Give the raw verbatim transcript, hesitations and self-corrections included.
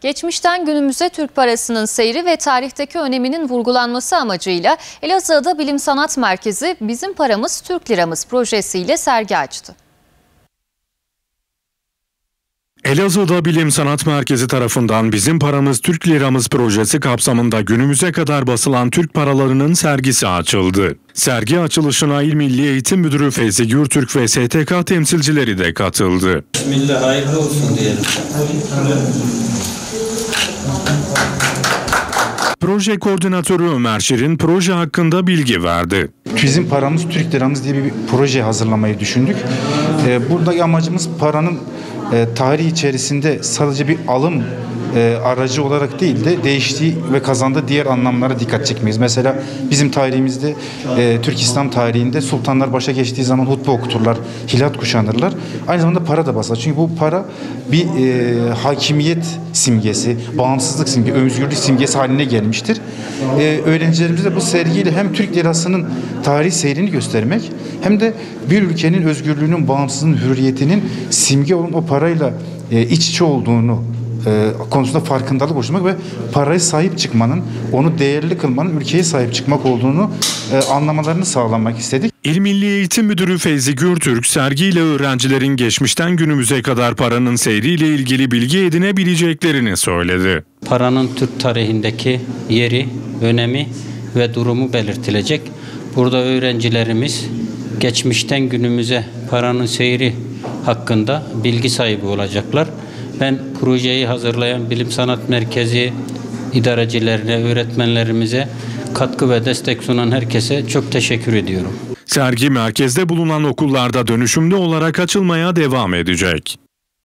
Geçmişten günümüze Türk parasının seyri ve tarihteki öneminin vurgulanması amacıyla Elazığ'da Bilim Sanat Merkezi Bizim Paramız Türk Liramız projesiyle sergi açtı. Elazığ'da Bilim Sanat Merkezi tarafından Bizim Paramız Türk Liramız projesi kapsamında günümüze kadar basılan Türk paralarının sergisi açıldı. Sergi açılışına İl Milli Eğitim Müdürü Feyzi Gürtürk ve S T K temsilcileri de katıldı. Bismillah, hayırlı olsun diyelim. Proje koordinatörü Ömer Şirin proje hakkında bilgi verdi. Bizim Paramız Türk Liramız diye bir proje hazırlamayı düşündük. Buradaki amacımız paranın tarih içerisinde sadece bir alım aracı olarak değil de değiştiği ve kazandığı diğer anlamlara dikkat çekmeyiz. Mesela bizim tarihimizde, Türk İslam tarihinde sultanlar başa geçtiği zaman hutbe okuturlar, hilat kuşanırlar. Aynı zamanda para da basar. Çünkü bu para bir e, hakimiyet simgesi, bağımsızlık simgesi, özgürlük simgesi haline gelmiştir. E, öğrencilerimize bu sergiyle hem Türk lirasının tarih seyrini göstermek hem de bir ülkenin özgürlüğünün, bağımsızlığının, hürriyetinin simge olan o parayla e, iç içe olduğunu E, konusunda farkındalık oluşturmak ve paraya sahip çıkmanın, onu değerli kılmanın ülkeye sahip çıkmak olduğunu e, anlamalarını sağlamak istedik. İl Milli Eğitim Müdürü Feyzi Gürtürk, sergiyle öğrencilerin geçmişten günümüze kadar paranın seyriyle ilgili bilgi edinebileceklerini söyledi. Paranın Türk tarihindeki yeri, önemi ve durumu belirtilecek. Burada öğrencilerimiz geçmişten günümüze paranın seyri hakkında bilgi sahibi olacaklar. Ben projeyi hazırlayan Bilim Sanat Merkezi idarecilerine, öğretmenlerimize katkı ve destek sunan herkese çok teşekkür ediyorum. Sergi merkezde bulunan okullarda dönüşümlü olarak açılmaya devam edecek.